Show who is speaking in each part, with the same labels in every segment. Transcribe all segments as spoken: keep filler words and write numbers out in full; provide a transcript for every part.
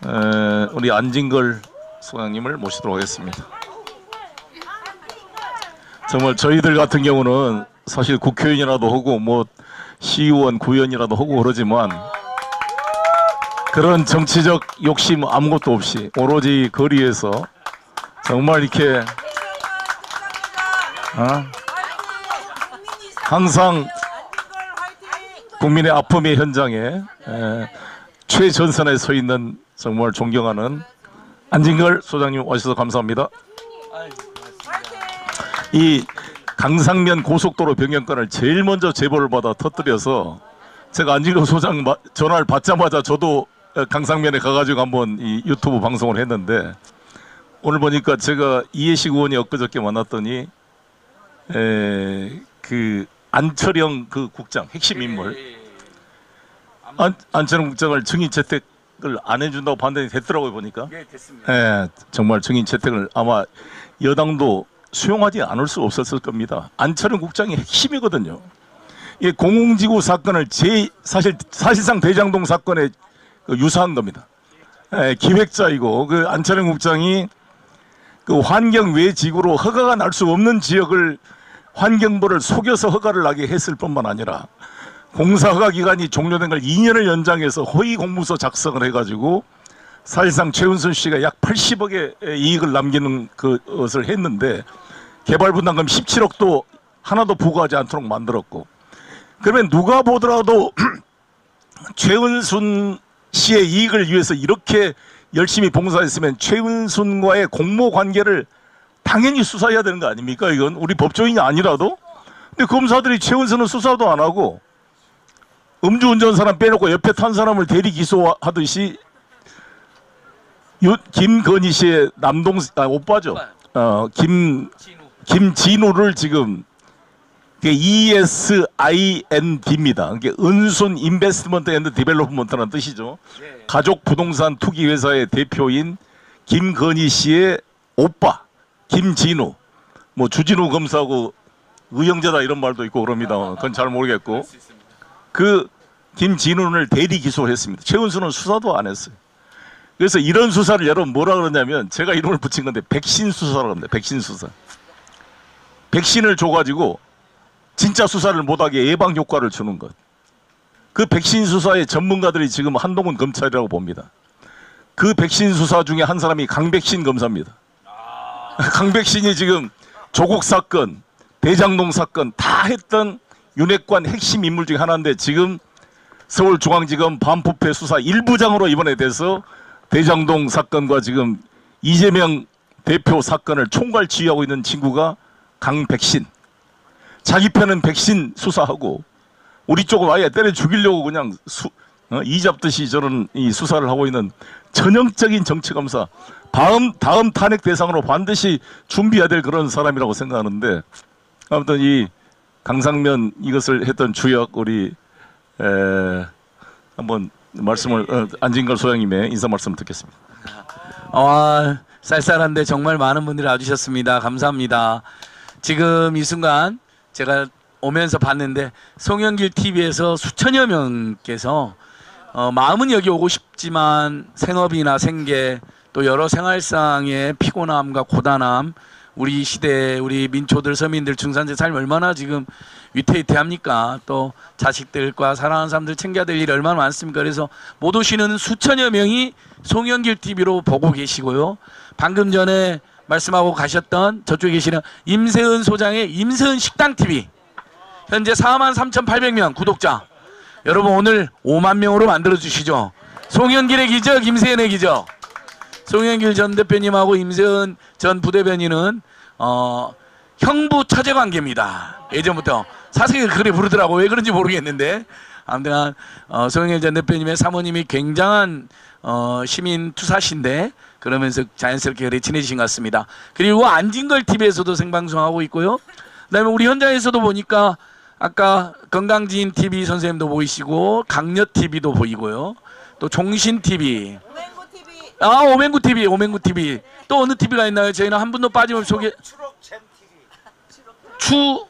Speaker 1: 에, 우리 안진걸 소장님을 모시도록 하겠습니다. 정말 저희들 같은 경우는 사실 국회의원이라도 하고 뭐 시의원, 구의원이라도 하고 그러지만 그런 정치적 욕심 아무것도 없이 오로지 거리에서 정말 이렇게 어? 항상 국민의 아픔의 현장에 에, 최전선에 서 있는 정말 존경하는 안진걸 소장님 와주셔서 감사합니다. 이 강상면 고속도로 변경권을 제일 먼저 제보를 받아 터뜨려서 제가 안진걸 소장 전화를 받자마자 저도 강상면에 가가지고 한번 이 유튜브 방송을 했는데 오늘 보니까 제가 이해식 의원이 엊그저께 만났더니 에, 그 안철영 그 국장 핵심 인물 안, 안철영 국장을 증인 채택을 안 해준다고 판단이 됐더라고요 보니까.
Speaker 2: 네, 됐습니다.
Speaker 1: 예, 정말 증인 채택을 아마 여당도 수용하지 않을 수 없었을 겁니다. 안철영 국장이 핵심이거든요. 이 공공지구 사건을 제 사실 사실상 대장동 사건에 그 유사한 겁니다. 예, 기획자이고 그 안철영 국장이 그 환경 외 지구로 허가가 날 수 없는 지역을 환경부를 속여서 허가를 나게 했을 뿐만 아니라 공사 허가 기간이 종료된 걸 이 년을 연장해서 허위 공문서 작성을 해가지고 사실상 최은순 씨가 약 팔십억의 이익을 남기는 것을 했는데 개발 분담금 십칠억도 하나도 부과하지 않도록 만들었고 그러면 누가 보더라도 최은순 씨의 이익을 위해서 이렇게 열심히 봉사했으면 최은순과의 공모 관계를 당연히 수사해야 되는 거 아닙니까? 이건 우리 법조인이 아니라도. 근데 검사들이 최은순은 수사도 안 하고 음주운전 사람 빼놓고 옆에 탄 사람을 대리 기소하듯이 유, 김건희 씨의 남동 아, 오빠죠. 어, 김 김진우를 지금 이에스아이엔디입니다. 그게 은순 인베스트먼트 앤드 디벨롭먼트라는 뜻이죠. 네. 가족 부동산 투기 회사의 대표인 김건희 씨의 오빠 김진우, 뭐 주진우 검사하고 의형제다 이런 말도 있고 그럽니다. 그건 잘 모르겠고 그 김진우를 대리 기소했습니다. 최은순은 수사도 안 했어요. 그래서 이런 수사를 여러분 뭐라 그러냐면 제가 이름을 붙인 건데 백신 수사라고 합니다. 백신 수사. 백신을 줘가지고 진짜 수사를 못하게 예방 효과를 주는 것. 그 백신 수사의 전문가들이 지금 한동훈 검찰이라고 봅니다. 그 백신 수사 중에 한 사람이 강백신 검사입니다. 강백신이 지금 조국 사건, 대장동 사건 다 했던 윤핵관 핵심 인물 중에 하나인데 지금 서울중앙지검 반부패 수사 일 부장으로 이번에 돼서 대장동 사건과 지금 이재명 대표 사건을 총괄 지휘하고 있는 친구가 강백신. 자기 편은 백신 수사하고 우리 쪽을 아예 때려 죽이려고 그냥 수, 어, 이 잡듯이 저런 이 수사를 하고 있는 전형적인 정치검사. 다음 다음 탄핵 대상으로 반드시 준비해야 될 그런 사람이라고 생각하는데 아무튼 이 강상면 이것을 했던 주역 우리 에, 한번 말씀을 어, 안진걸 소장님의 인사 말씀 듣겠습니다.
Speaker 2: 아, 쌀쌀한데 정말 많은 분들이 와주셨습니다. 감사합니다. 지금 이 순간 제가 오면서 봤는데 송영길 티비에서 수천여 명께서 어, 마음은 여기 오고 싶지만 생업이나 생계 또 여러 생활상의 피곤함과 고단함 우리 시대 우리 민초들 서민들 중산층 삶 얼마나 지금 위태위태합니까? 또 자식들과 사랑하는 사람들 챙겨야 될 일이 얼마나 많습니까? 그래서 못 오시는 수천여 명이 송영길 티비로 보고 계시고요. 방금 전에 말씀하고 가셨던 저쪽에 계시는 임세은 소장의 임세은 식당 티비 현재 사만 삼천팔백 명 구독자 여러분 오늘 오만 명으로 만들어 주시죠. 송영길의 기적 임세은의 기적. 송영길 전 대표님하고 임세은 전 부대변인은 어, 형부 처제 관계입니다. 예전부터 사실 그래 부르더라고. 왜 그런지 모르겠는데 아무튼 어, 송영길 전 대표님의 사모님이 굉장한 어, 시민 투사신데 그러면서 자연스럽게 그래 친해지신 것 같습니다. 그리고 안진걸 티비에서도 생방송하고 있고요. 그다음에 우리 현장에서도 보니까 아까 건강지인 티비 선생님도 보이시고 강력 티비도 보이고요. 또 종신 티비 아 오맹구 티비 오맹구 티비 또 어느 티비가 있나요? 저희는 한 분도 빠짐없이 소개
Speaker 3: 추럭잼 티비
Speaker 2: 추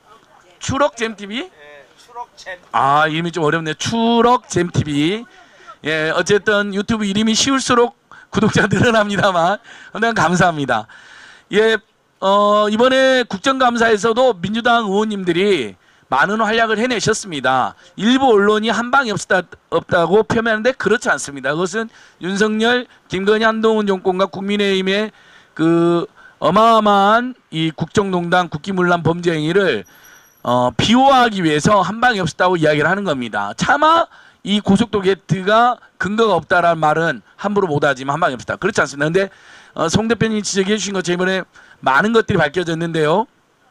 Speaker 2: 추럭잼 티비
Speaker 3: 네, 추럭잼
Speaker 2: 아 이름이 좀 어렵네. 추럭잼 티비 예, 어쨌든 유튜브 이름이 쉬울수록 구독자 늘어납니다만, 어쨌든 감사합니다. 예, 어, 이번에 국정감사에서도 민주당 의원님들이 많은 활약을 해내셨습니다. 일부 언론이 한 방이 없다, 없다고 표현하는데 그렇지 않습니다. 그것은 윤석열, 김건희, 한동훈 정권과 국민의힘의 그 어마어마한 이 국정농단, 국기문란 범죄 행위를 어, 비호하기 위해서 한 방이 없었다고 이야기를 하는 겁니다. 차마 이 고속도로 게이트가 근거가 없다라는 말은 함부로 못하지만 한 방이 없었다. 그렇지 않습니다. 그런데 어, 송 대표님이 지적해 주신 것처럼 이번에 많은 것들이 밝혀졌는데요.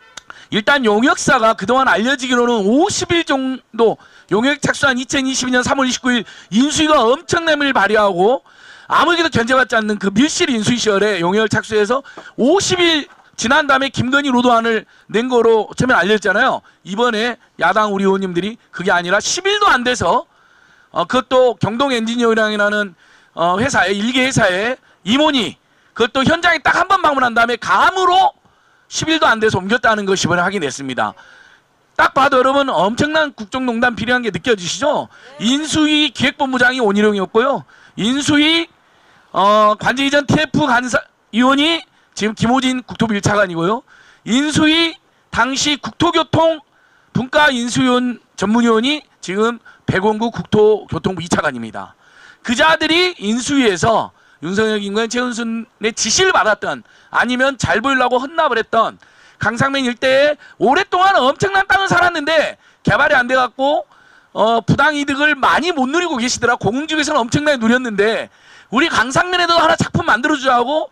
Speaker 2: 일단 용역사가 그동안 알려지기로는 오십 일 정도 용역 착수한 이천이십이 년 삼월 이십구일 인수위가 엄청난 힘을 발휘하고 아무에게도 견제받지 않는 그 밀실 인수위 시절에 용역을 착수해서 오십 일 지난 다음에 김건희 로드안을 낸 거로 처음에 알려졌잖아요. 이번에 야당 우리 의원님들이 그게 아니라 십 일도 안 돼서 어, 그것도 경동 엔지니어링이라는 어, 회사에 일개 회사에 임원이 그것도 현장에 딱 한 번 방문한 다음에 감으로 십 일도 안 돼서 옮겼다는 것이 이번에 확인됐습니다. 딱 봐도 여러분 엄청난 국정농단 비리한 게 느껴지시죠? 인수위 기획본부장이 원희룡이었고요. 인수위 어, 관제 이전 티에프 간사 위원이 지금 김호진 국토부 일 차관이고요. 인수위 당시 국토교통 분과 인수위원 전문위원이 지금 백원구 국토교통부 이 차관입니다. 그자들이 인수위에서 윤석열, 김건희, 최은순의 지시를 받았던 아니면 잘 보이려고 헌납을 했던 강상면 일대에 오랫동안 엄청난 땅을 살았는데 개발이 안 돼갖고 어, 부당이득을 많이 못 누리고 계시더라. 공공지구에서는 엄청나게 누렸는데 우리 강상면에도 하나 작품 만들어주자고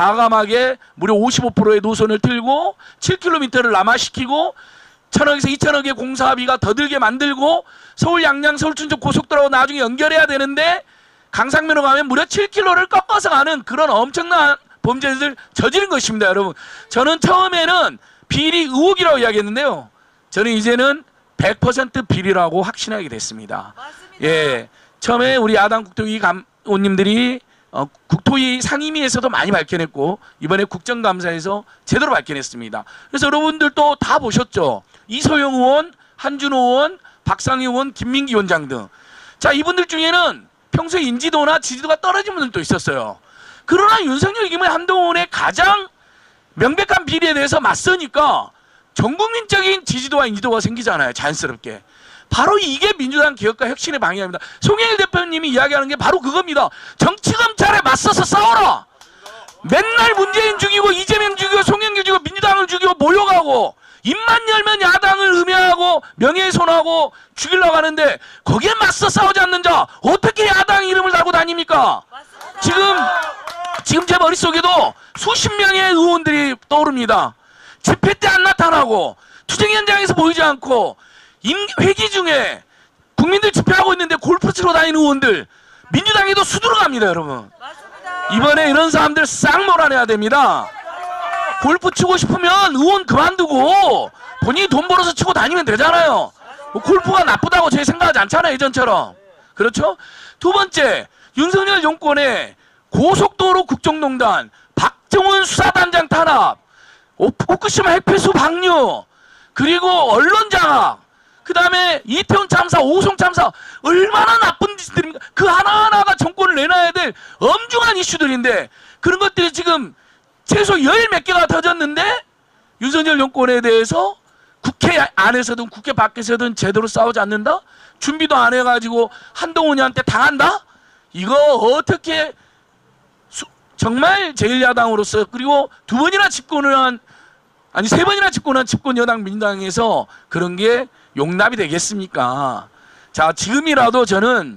Speaker 2: 과감하게 무려 오십오 퍼센트의 노선을 틀고 칠 킬로미터를 남하시키고 천억에서 이천억의 공사비가 더 들게 만들고 서울 양양 서울 춘천 고속도로 나중에 연결해야 되는데 강상면으로 가면 무려 칠 킬로미터를 꺾어서 가는 그런 엄청난 범죄를 저지른 것입니다, 여러분. 저는 처음에는 비리 의혹이라고 이야기했는데요. 저는 이제는 백 퍼센트 비리라고 확신하게 됐습니다.
Speaker 3: 맞습니다.
Speaker 2: 예, 처음에 우리 야당 국토위 감원님들이 어, 국토위 상임위에서도 많이 밝혀냈고 이번에 국정감사에서 제대로 밝혀냈습니다. 그래서 여러분들도 다 보셨죠. 이소영 의원, 한준호 의원, 박상희 의원, 김민기 위원장 등. 자, 이분들 중에는 평소에 인지도나 지지도가 떨어진 분들도 있었어요. 그러나 윤석열, 김건희, 한동훈의 가장 명백한 비리에 대해서 맞서니까 전국민적인 지지도와 인지도가 생기잖아요. 자연스럽게. 바로 이게 민주당 개혁과 혁신의 방향입니다. 송영길 대표님이 이야기하는 게 바로 그겁니다. 정치검찰에 맞서서 싸워라. 맨날 문재인 죽이고 이재명 죽이고 송영길 죽이고 민주당을 죽이고 모욕하고 입만 열면 야당을 음해하고 명예훼손하고 죽이려고 하는데 거기에 맞서 싸우지 않는 자 어떻게 야당 이름을 달고 다닙니까?
Speaker 3: 맞습니다.
Speaker 2: 지금 지금 제 머릿속에도 수십 명의 의원들이 떠오릅니다. 집회 때 안 나타나고 투쟁 현장에서 보이지 않고 임, 회기 중에 국민들 집회하고 있는데 골프 치러 다니는 의원들 민주당에도 수두룩합니다, 여러분.
Speaker 3: 맞습니다.
Speaker 2: 이번에 이런 사람들 싹 몰아내야 됩니다. 골프 치고 싶으면 의원 그만두고 본인이 돈 벌어서 치고 다니면 되잖아요. 뭐 골프가 나쁘다고 저희 생각하지 않잖아요, 예전처럼. 그렇죠? 두 번째, 윤석열 정권의 고속도로 국정농단, 박정훈 수사단장 탄압, 후쿠시마 핵폐수 방류, 그리고 언론 장악, 그 다음에 이태원 참사, 오송 참사, 얼마나 나쁜 짓들입니까? 그 하나하나가 정권을 내놔야 될 엄중한 이슈들인데 그런 것들이 지금 최소 열 몇 개가 터졌는데 윤석열 정권에 대해서 국회 안에서든 국회 밖에서든 제대로 싸우지 않는다? 준비도 안 해가지고 한동훈이한테 당한다? 이거 어떻게 수, 정말 제일 야당으로서 그리고 두 번이나 집권을 한 아니 세 번이나 집권한 집권 여당 민주당에서 그런 게 용납이 되겠습니까? 자, 지금이라도 저는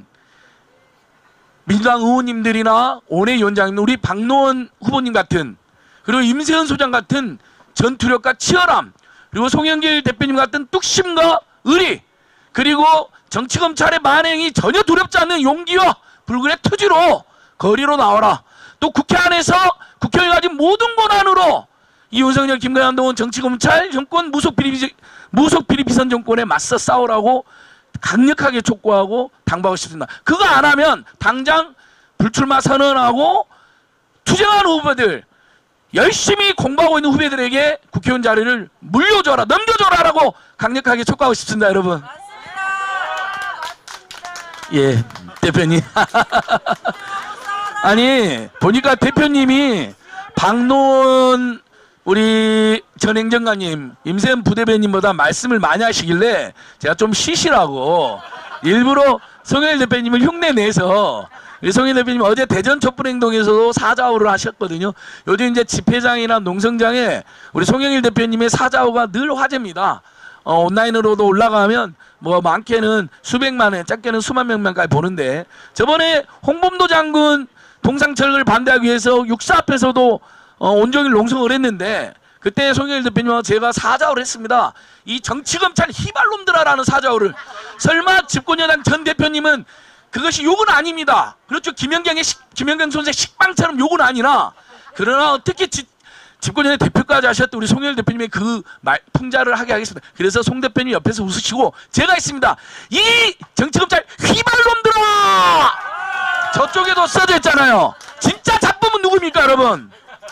Speaker 2: 민주당 의원님들이나 원외위원장님, 우리 박노원 후보님 같은 그리고 임세현 소장 같은 전투력과 치열함, 그리고 송영길 대표님 같은 뚝심과 의리, 그리고 정치검찰의 만행이 전혀 두렵지 않는 용기와 불굴의 투지로 거리로 나와라. 또 국회 안에서 국회의원 가진 모든 권한으로 이 윤석열, 김건희, 한동훈 정치검찰 정권 무속 비리, 무속 비리 비선 정권에 맞서 싸우라고 강력하게 촉구하고 당부하고 싶습니다. 그거 안 하면 당장 불출마 선언하고 투쟁하는 후보들, 열심히 공부하고 있는 후배들에게 국회의원 자리를 물려줘라, 넘겨줘라라고 강력하게 촉구하고 싶습니다, 여러분.
Speaker 3: 맞습니다. 맞습니다.
Speaker 2: 예, 대표님. 아니 보니까 대표님이 박노원 우리 전 행정관님, 임세현 부대변인보다 말씀을 많이 하시길래 제가 좀 쉬시라고 일부러 송영길 대표님을 흉내 내서, 우리 송영길 대표님 어제 대전 촛불행동에서도 사자후를 하셨거든요. 요즘 이제 집회장이나 농성장에 우리 송영길 대표님의 사자후가 늘 화제입니다. 어, 온라인으로도 올라가면 뭐 많게는 수백만 회, 작게는 수만 명만까지 보는데, 저번에 홍범도 장군 동상철을 반대하기 위해서 육사 앞에서도 어, 온종일 농성을 했는데, 그때 송영길 대표님과 제가 사자후를 했습니다. 이 정치검찰 희발놈들아라는 사자후를. 설마 집권여당 전 대표님은 그것이 욕은 아닙니다. 그렇죠. 김연경의 식, 김연경 선생 식빵처럼 욕은 아니라, 그러나 어떻게 지, 집권여당 대표까지 하셨던 우리 송영길 대표님의 그 말, 풍자를 하게 하겠습니다. 그래서 송 대표님 옆에서 웃으시고 제가 했습니다. 이 정치검찰 휘발놈들아! 저쪽에도 써져 있잖아요. 진짜 잡범은 누굽니까 여러분?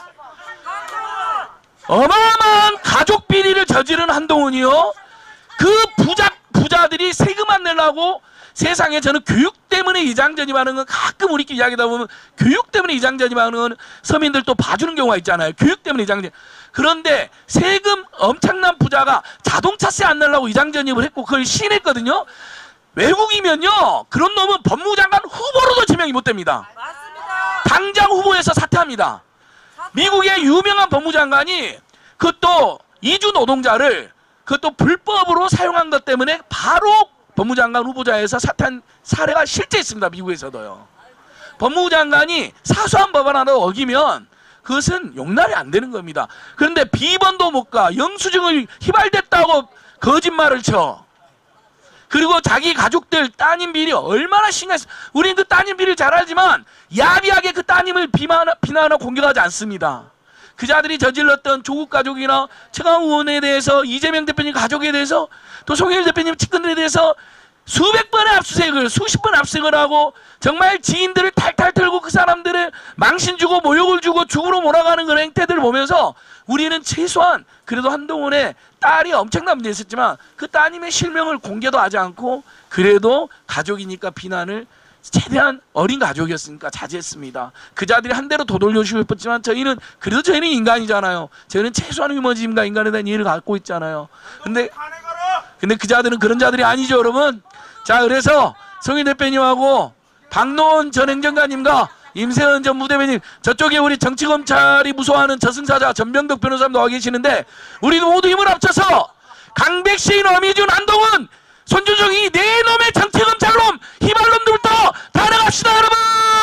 Speaker 2: 어마어마한 가족 비리를 저지른 한동훈이요. 그 부자, 부자들이 세금 안 내려고 세상에, 저는 교육 때문에 이장전입하는 건, 가끔 우리끼리 이야기하다 보면 교육 때문에 이장전입하는 건 서민들 또 봐주는 경우가 있잖아요. 교육 때문에 이장전. 그런데 세금 엄청난 부자가 자동차세 안 내려고 이장전입을 했고 그걸 시인했거든요. 외국이면요, 그런 놈은 법무부 장관 후보로도 지명이 못 됩니다.
Speaker 3: 맞습니다.
Speaker 2: 당장 후보에서 사퇴합니다. 미국의 유명한 법무장관이 그것도 이주 노동자를 그것도 불법으로 사용한 것 때문에 바로 법무장관 후보자에서 사퇴한 사례가 실제 있습니다. 미국에서도요. 법무부 장관이 사소한 법안 하나 어기면 그것은 용납이 안 되는 겁니다. 그런데 비번도 못 가, 영수증을 휘발됐다고 거짓말을 쳐. 그리고 자기 가족들 따님 비리 얼마나 심했어. 우리는 그 따님 비리를 잘 알지만 야비하게 그 따님을 비만, 비난하거나 공격하지 않습니다. 그자들이 저질렀던 조국 가족이나 최강욱 의원에 대해서, 이재명 대표님 가족에 대해서, 또 송영길 대표님 측근들에 대해서 수백 번의 압수수색을, 수십 번 압수수색을 하고 정말 지인들을 탈탈 털고 그 사람들을 망신 주고 모욕을 주고 죽으러 몰아가는 그런 행태들을 보면서 우리는 최소한 그래도 한동훈의 딸이 엄청난 문제 있었지만 그 따님의 실명을 공개도 하지 않고 그래도 가족이니까 비난을 최대한, 어린 가족이었으니까 자제했습니다. 그자들이 한 대로 도돌려주고 싶었지만 저희는 그래도 저희는 인간이잖아요. 저희는 최소한 휴머니즘과 인간에 대한 이해를 갖고 있잖아요. 근데 근데 그자들은 그런 자들이 아니죠 여러분. 자, 그래서 송인 대표님하고 박노원 전 행정관님과 임세은 전 부대변인, 저쪽에 우리 정치검찰이 무서워하는 저승사자 전병덕 변호사님도 와 계시는데, 우리도 모두 힘을 합쳐서 강백신, 어미준, 한동훈, 손준성 이 네 놈의 정치검찰놈 희발놈들부터 다 나갑시다 여러분.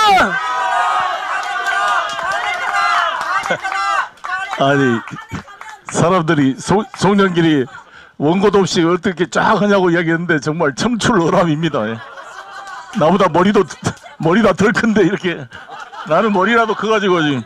Speaker 1: 아니 사람들이 소, 송영길이 원고도 없이 어떻게 쫙 하냐고 이야기했는데 정말 청출어람입니다. 예. 나보다 머리도 머리가 덜 큰데 이렇게, 나는 머리라도 커가지고 지금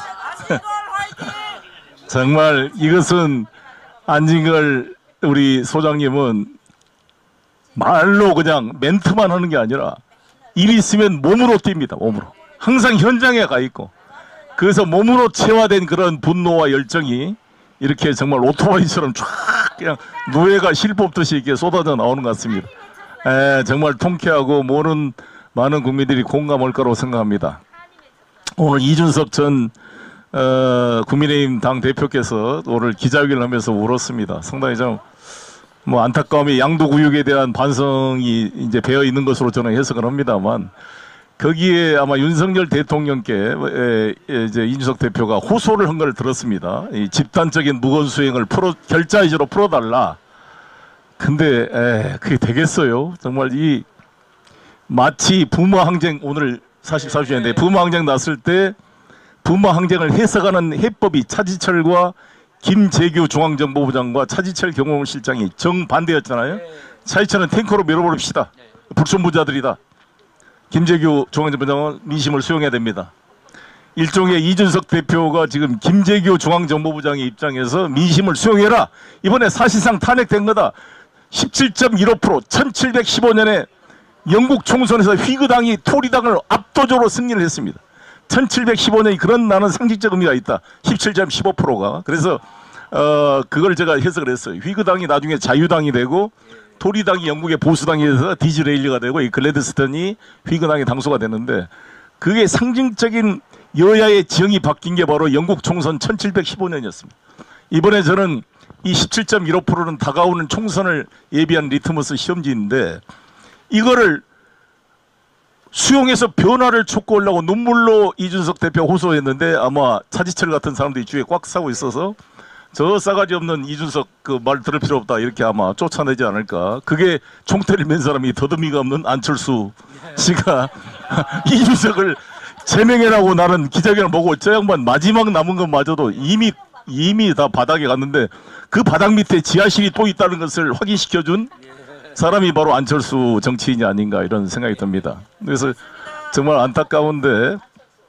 Speaker 1: 정말 이것은 안진걸 우리 소장님은 말로 그냥 멘트만 하는 게 아니라 일 있으면 몸으로 뜁니다. 몸으로 항상 현장에 가 있고, 그래서 몸으로 체화된 그런 분노와 열정이 이렇게 정말 오토바이처럼 쫙 그냥 누에가 실 뽑듯이 이렇게 쏟아져 나오는 것 같습니다. 에, 정말 통쾌하고 모든 많은 국민들이 공감할 거라고 생각합니다. 오늘 이준석 전 어, 국민의힘 당 대표께서 오늘 기자회견을 하면서 울었습니다. 상당히 좀 뭐 안타까움이 양도구역에 대한 반성이 이제 배어 있는 것으로 저는 해석을 합니다만, 거기에 아마 윤석열 대통령께 에, 에, 이제 이준석 대표가 호소를 한 걸 들었습니다. 이 집단적인 무건 수행을 풀어 결자이제로 풀어달라. 근데 에, 그게 되겠어요? 정말 이 마치 부마 항쟁, 오늘 사십사 주년인데 부마 항쟁 났을 때 부마 항쟁을 해석하는 해법이 차지철과 김재규 중앙정보부장과 차지철 경호실장이 정반대였잖아요. 차지철은 탱커로 밀어버립시다. 불순부자들이다. 김재규 중앙정보부장은 민심을 수용해야 됩니다. 일종의 이준석 대표가 지금 김재규 중앙정보부장의 입장에서 민심을 수용해라. 이번에 사실상 탄핵된 거다. 십칠 점 일오 퍼센트 천칠백십오 년에 영국 총선에서 휘그당이 토리당을 압도적으로 승리를 했습니다. 천칠백십오 년이 그런 나는 상징적 의미가 있다. 십칠 점 십오 퍼센트가. 그래서 어 그걸 제가 해석을 했어요. 휘그당이 나중에 자유당이 되고 토리당이 영국의 보수당에서 디즈레일리가 되고 이 글래드스턴이 휘그당의 당수가 되는데 그게 상징적인 여야의 지형이 바뀐 게 바로 영국 총선 천칠백십오 년이었습니다. 이번에 저는 이 십칠 점 일오 퍼센트는 다가오는 총선을 예비한 리트머스 시험지인데 이거를 수용해서 변화를 촉구하려고 눈물로 이준석 대표 호소했는데 아마 차지철 같은 사람들이 주위에 꽉 차고 있어서 저 싸가지 없는 이준석 그 말 들을 필요 없다 이렇게 아마 쫓아내지 않을까. 그게 총태를 맨 사람이 더듬이가 없는 안철수 씨가 이준석을 제명해라고 나는 기자회견을 보고 저 양반 마지막 남은 것마저도 이미 이미 다 바닥에 갔는데 그 바닥 밑에 지하실이 또 있다는 것을 확인시켜준 사람이 바로 안철수 정치인이 아닌가 이런 생각이 듭니다. 그래서 정말 안타까운데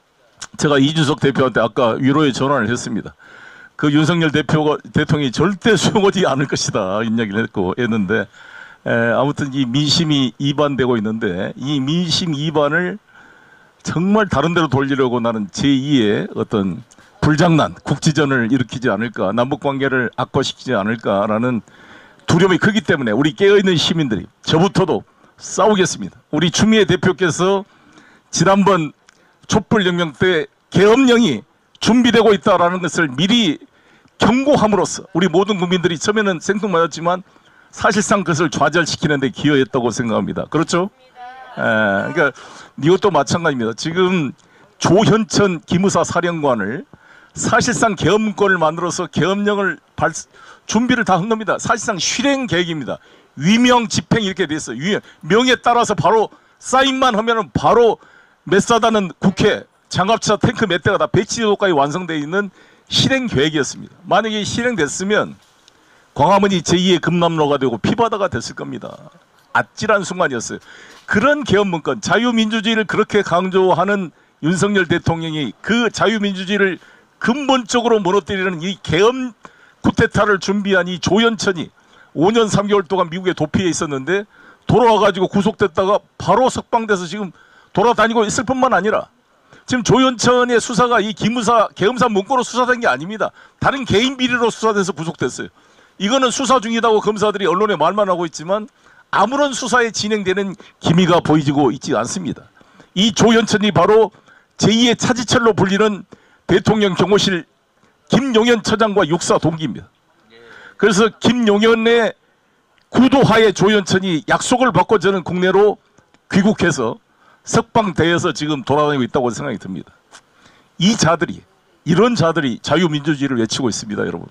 Speaker 1: 제가 이준석 대표한테 아까 위로의 전화를 했습니다. 그 윤석열 대표가 대통령이 절대 수용하지 않을 것이다 이런 이야기를 했고 했는데 에, 아무튼 이 민심이 이반되고 있는데 이 민심 이반을 정말 다른 데로 돌리려고 나는 제이의 어떤 불장난, 국지전을 일으키지 않을까, 남북관계를 악화시키지 않을까라는 두려움이 크기 때문에 우리 깨어있는 시민들이 저부터도 싸우겠습니다. 우리 추미애 대표께서 지난번 촛불혁명 때 계엄령이 준비되고 있다는 것을 미리 경고함으로써 우리 모든 국민들이 처음에는 생뚱맞았지만 사실상 그것을 좌절시키는 데 기여했다고 생각합니다. 그렇죠? 에, 그러니까 이것도 마찬가지입니다. 지금 조현천 기무사 사령관을 사실상 계엄권을 만들어서 계엄령을 발, 준비를 다 한 겁니다. 사실상 실행 계획입니다. 위명 집행 이렇게 돼 있어요. 위명, 명에 따라서 바로 사인만 하면은 바로 메사다는 국회 장갑차 탱크 몇 대가 다 배치도까지 완성되어 있는 실행 계획이었습니다. 만약에 실행됐으면 광화문이 제이의 금남로가 되고 피바다가 됐을 겁니다. 아찔한 순간이었어요. 그런 계엄문건, 자유민주주의를 그렇게 강조하는 윤석열 대통령이 그 자유민주주의를 근본적으로 무너뜨리는 이 계엄 쿠데타를 준비한 이 조현천이 오 년 삼 개월 동안 미국에 도피해 있었는데 돌아와가지고 구속됐다가 바로 석방돼서 지금 돌아다니고 있을 뿐만 아니라 지금 조현천의 수사가 이 기무사 계엄사 문건으로 수사된 게 아닙니다. 다른 개인 비리로 수사돼서 구속됐어요. 이거는 수사 중이라고 검사들이 언론에 말만 하고 있지만 아무런 수사에 진행되는 기미가 보이지고 있지 않습니다. 이 조현천이 바로 제이의 차지철로 불리는 대통령 경호실 김용현 처장과 육사 동기입니다. 그래서 김용현의 구도하에 조현천이 약속을 받고 저는 국내로 귀국해서 석방되어서 지금 돌아다니고 있다고 생각이 듭니다. 이 자들이 이런 자들이 자유민주주의를 외치고 있습니다. 여러분.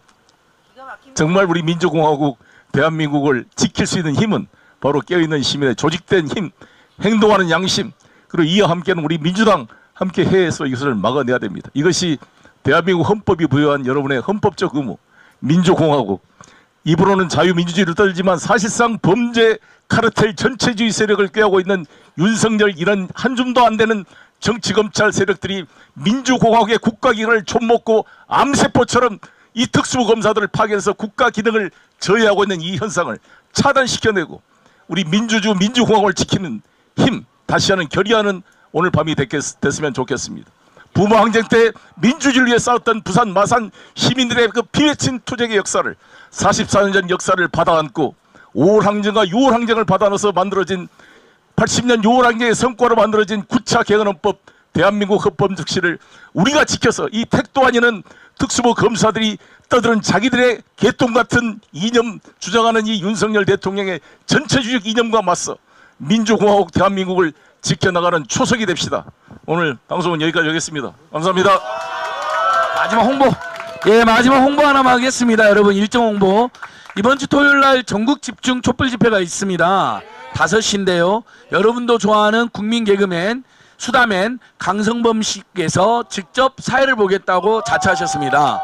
Speaker 1: 정말 우리 민주공화국 대한민국을 지킬 수 있는 힘은 바로 깨어있는 시민의 조직된 힘, 행동하는 양심, 그리고 이와 함께는 우리 민주당 함께 해서 이것을 막아내야 됩니다. 이것이 대한민국 헌법이 부여한 여러분의 헌법적 의무, 민주공화국. 입으로는 자유민주주의를 떨지만 사실상 범죄 카르텔 전체주의 세력을 꾀하고 있는 윤석열 이런 한 줌도 안 되는 정치검찰 세력들이 민주공화국의 국가기능을 좀먹고 암세포처럼 이 특수검사들을 파견해서 국가 기능을 저해하고 있는 이 현상을 차단시켜내고 우리 민주주 민주공화국을 지키는 힘 다시 하는 결의하는 오늘 밤이 됐겠, 됐으면 좋겠습니다. 부모 항쟁 때 민주주의를 위해 싸웠던 부산 마산 시민들의 그 피외친 투쟁의 역사를 사십사 년 전 역사를 받아안고 오월 항쟁과 유월 항쟁을 받아넣어서 만들어진 팔십 년 유월 항쟁의 성과로 만들어진 구 차 개헌헌법 대한민국 헌법 즉시를 우리가 지켜서 이 택도 아니는 특수부 검사들이 떠드는 자기들의 개똥 같은 이념 주장하는 이 윤석열 대통령의 전체주의적 이념과 맞서 민주공화국 대한민국을 지켜나가는 초석이 됩시다. 오늘 방송은 여기까지 하겠습니다. 감사합니다.
Speaker 2: 마지막 홍보. 예, 마지막 홍보 하나만 하겠습니다. 여러분 일정 홍보. 이번 주 토요일 날 전국 집중 촛불 집회가 있습니다. 다섯 시인데요. 여러분도 좋아하는 국민 개그맨 수다맨 강성범 씨께서 직접 사회를 보겠다고 자처하셨습니다.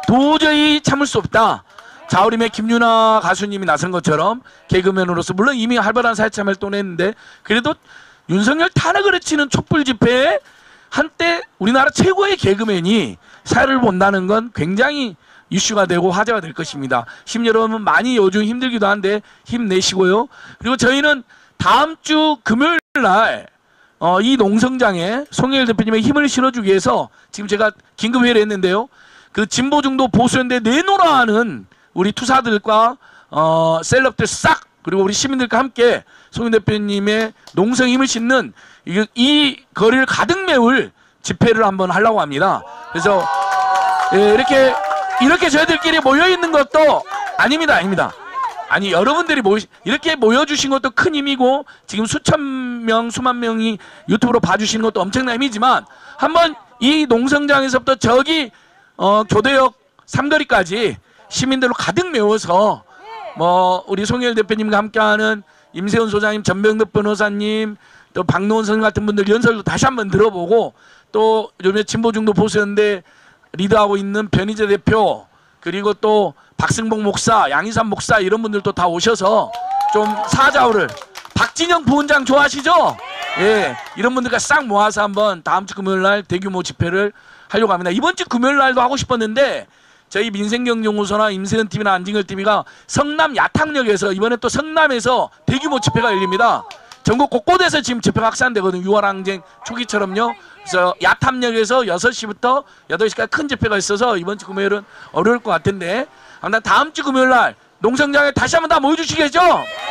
Speaker 2: 도저히 참을 수 없다. 자우림의 김유나 가수님이 나선 것처럼 개그맨으로서 물론 이미 활발한 사회 참여를 또 냈는데 그래도 윤석열 탄핵을 외치는 촛불 집회에 한때 우리나라 최고의 개그맨이 사회를 본다는 건 굉장히 이슈가 되고 화제가 될 것입니다. 심 여러분 많이 요즘 힘들기도 한데 힘내시고요. 그리고 저희는 다음 주 금요일 날 어, 이 농성장에 송영길 대표님의 힘을 실어주기 위해서 지금 제가 긴급회의를 했는데요. 그 진보 중도 보수연대 내노라 하는 우리 투사들과 어, 셀럽들 싹 그리고 우리 시민들과 함께 송영 대표님의 농성의 힘을 싣는 이, 이 거리를 가득 메울 집회를 한번 하려고 합니다. 그래서 예, 이렇게 이렇게 저희들끼리 모여 있는 것도 아닙니다, 아닙니다. 아니 여러분들이 모이, 이렇게 모여주신 것도 큰 힘이고 지금 수천 명, 수만 명이 유튜브로 봐주시는 것도 엄청난 힘이지만 한번 이 농성장에서부터 저기 어, 교대역 삼거리까지 시민들로 가득 메워서 뭐 우리 송영길 대표님과 함께하는 임세훈 소장님, 전병덕 변호사님, 또 박노원 선생 같은 분들 연설도 다시 한번 들어보고 또 요즘에 진보중도 보수연대 리드하고 있는 변희재 대표 그리고 또 박승복 목사, 양희삼 목사 이런 분들도 다 오셔서 좀 사자우를 박진영 부원장 좋아하시죠? 예, 이런 분들과 싹 모아서 한번 다음 주 금요일 날 대규모 집회를 하려고 합니다. 이번 주 금요일 날도 하고 싶었는데 저희 민생경제연구소나 임세현 티비나 안진걸 티비가 성남 야탕역에서 이번에 또 성남에서 대규모 집회가 열립니다. 전국 곳곳에서 지금 집회가 확산되거든요. 유월 항쟁 초기처럼요. 그래서 야탐역에서 여섯 시부터 여덟 시까지 큰 집회가 있어서 이번 주 금요일은 어려울 것 같은데 아무튼 다음 주 금요일 날 농성장에 다시 한번 다 모여주시겠죠?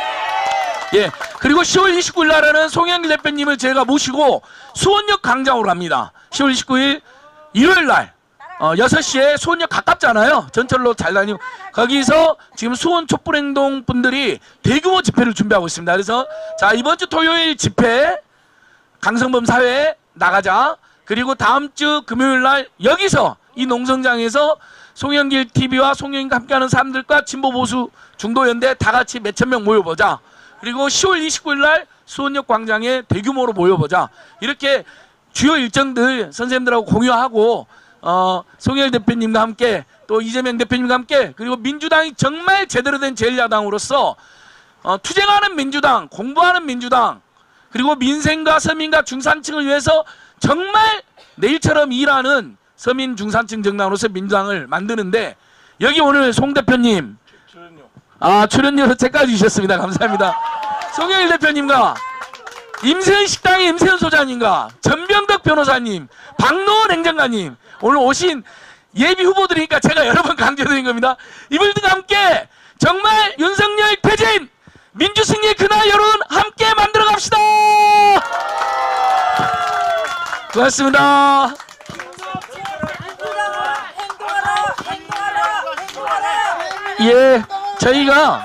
Speaker 2: 예. 그리고 시월 이십구일 날에는 송영길 대표님을 제가 모시고 수원역 광장으로 갑니다. 시월 이십구일 일요일 날 어, 여섯 시에 수원역 가깝잖아요. 전철로 잘 다니고 거기서 지금 수원 촛불행동 분들이 대규모 집회를 준비하고 있습니다. 그래서 자 이번 주 토요일 집회 강성범 사회 나가자. 그리고 다음 주 금요일 날 여기서 이 농성장에서 송영길 티비와 송영길과 함께하는 사람들과 진보보수 중도연대 다 같이 몇천 명 모여보자. 그리고 시월 이십구일 날 수원역 광장에 대규모로 모여보자. 이렇게 주요 일정들 선생님들하고 공유하고 어, 송영길 대표님과 함께 또 이재명 대표님과 함께 그리고 민주당이 정말 제대로 된 제일 야당으로서 어, 투쟁하는 민주당, 공부하는 민주당 그리고 민생과 서민과 중산층을 위해서 정말 내일처럼 일하는 서민 중산층 정당으로서 민주당을 만드는데 여기 오늘 송 대표님 아 출연료 제까지 주셨습니다. 감사합니다. 송영길 대표님과 임세현 식당의 임세현 소장님과 전병덕 변호사님, 박노원 행정관님 오늘 오신 예비 후보들이니까 제가 여러 번 강조드린 겁니다. 이분들과 함께 정말 윤석열 퇴진 민주승리의 그날 여론 함께 만들어 갑시다. 고맙습니다. 예, 저희가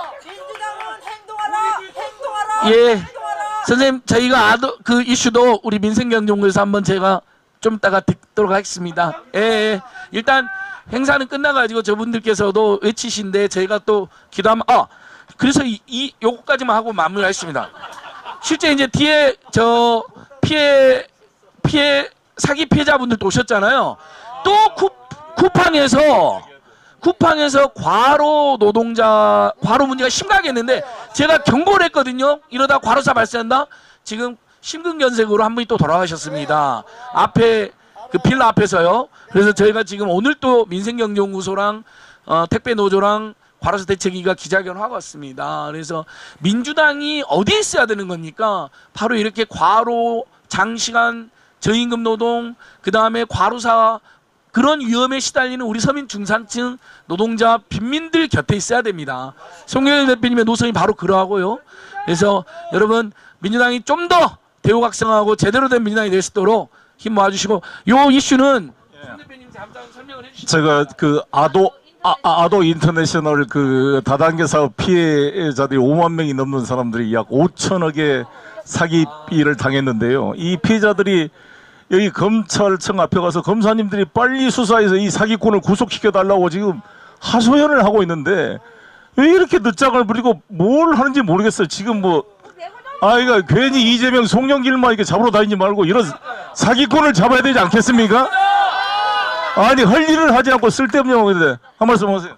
Speaker 2: 예, 선생님 저희가 아도 그 이슈도 우리 민생경제연구소에서 한번 제가 좀 이따가 듣도록 하겠습니다. 예, 예. 일단 행사는 끝나가지고 저분들께서도 외치신데 저희가 또 기도하면 아 그래서 이, 이 요거까지만 하고 마무리하겠습니다. 실제 이제 뒤에 저 피해 피해 사기 피해자분들도 오셨잖아요. 또 쿠, 쿠팡에서 쿠팡에서 과로 노동자 과로 문제가 심각했는데 제가 경고를 했거든요. 이러다 과로사 발생한다. 지금 심근경색으로 한 분이 또 돌아가셨습니다. 앞에 그 빌라 앞에서요. 그래서 저희가 지금 오늘 또 민생경제연구소랑 어, 택배노조랑 과로사 대책위가 기자회견을 하고 왔습니다. 그래서 민주당이 어디에 있어야 되는 겁니까? 바로 이렇게 과로, 장시간, 저임금 노동, 그 다음에 과로사 그런 위험에 시달리는 우리 서민 중산층 노동자 빈민들 곁에 있어야 됩니다. 송영길 대표님의 노선이 바로 그러하고요. 그래서 여러분 민주당이 좀 더 대우각성하고 제대로 된 민주당이 될 수 있도록 힘 모아주시고 요 이슈는 송 대표님 잠깐 설명을 해주시죠.
Speaker 1: 제가 그 아도 아, 아, 아도 인터내셔널 그 다단계 사업 피해자들이 오만 명이 넘는 사람들이 약 오천억의 사기비를 당했는데요. 이 피해자들이 여기 검찰청 앞에 가서 검사님들이 빨리 수사해서 이 사기꾼을 구속시켜 달라고 지금 하소연을 하고 있는데 왜 이렇게 늦장을 부리고 뭘 하는지 모르겠어요. 지금 뭐 아이가 괜히 이재명 송영길만 이렇게 잡으러 다니지 말고 이런 사기꾼을 잡아야 되지 않겠습니까? 아니 할 일을 하지 않고 쓸데없는 얘기인데 한 말씀 하세요.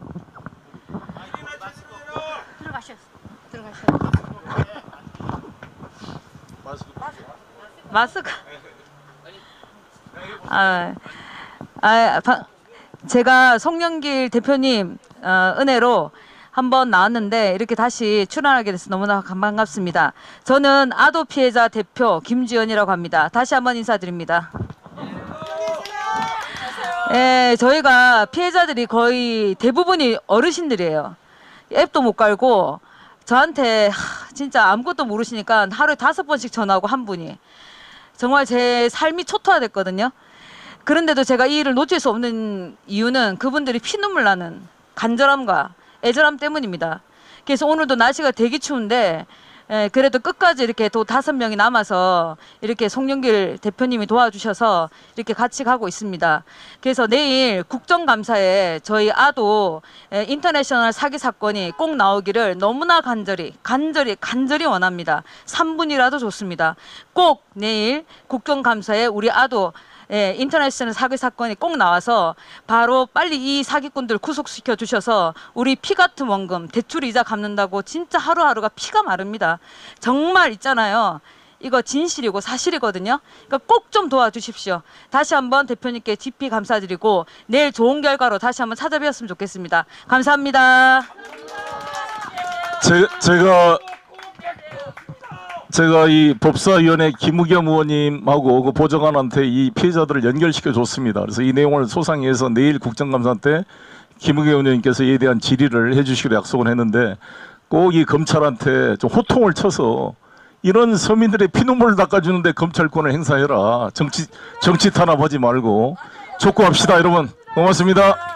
Speaker 3: 들어가셨어. 들어가셨어. 마스크. 아, 아, 바, 제가 송영길 대표님 어, 은혜로 한번 나왔는데 이렇게 다시 출연하게 돼서 너무나 반갑습니다. 저는 아도 피해자 대표 김지연이라고 합니다. 다시 한번 인사드립니다. 예, 저희가 피해자들이 거의 대부분이 어르신들이에요. 앱도 못 깔고 저한테 하, 진짜 아무것도 모르시니까 하루에 다섯 번씩 전화하고 한 분이 정말 제 삶이 초토화됐거든요. 그런데도 제가 이 일을 놓칠 수 없는 이유는 그분들이 피눈물 나는 간절함과 애절함 때문입니다. 그래서 오늘도 날씨가 되게 추운데 예, 그래도 끝까지 이렇게 또 다섯 명이 남아서 이렇게 송영길 대표님이 도와주셔서 이렇게 같이 가고 있습니다. 그래서 내일 국정감사에 저희 아도 예, 인터내셔널 사기 사건이 꼭 나오기를 너무나 간절히 간절히 간절히 원합니다. 삼 분이라도 좋습니다. 꼭 내일 국정감사에 우리 아도 예, 인터내셔널 사기 사건이 꼭 나와서 바로 빨리 이 사기꾼들 구속시켜 주셔서 우리 피 같은 원금 대출 이자 갚는다고 진짜 하루하루가 피가 마릅니다. 정말 있잖아요. 이거 진실이고 사실이거든요. 그러니까 꼭 좀 도와주십시오. 다시 한번 대표님께 깊이 감사드리고 내일 좋은 결과로 다시 한번 찾아뵈었으면 좋겠습니다. 감사합니다.
Speaker 1: 제, 제가 제가 이 법사위원회 김우겸 의원님하고 그 보좌관한테 이 피해자들을 연결시켜 줬습니다. 그래서 이 내용을 소상해서 내일 국정감사 때 김우겸 의원님께서 이에 대한 질의를 해주시기로 약속을 했는데 꼭 이 검찰한테 좀 호통을 쳐서 이런 서민들의 피눈물을 닦아주는데 검찰권을 행사해라. 정치 정치 탄압하지 말고 촉구합시다, 여러분. 고맙습니다.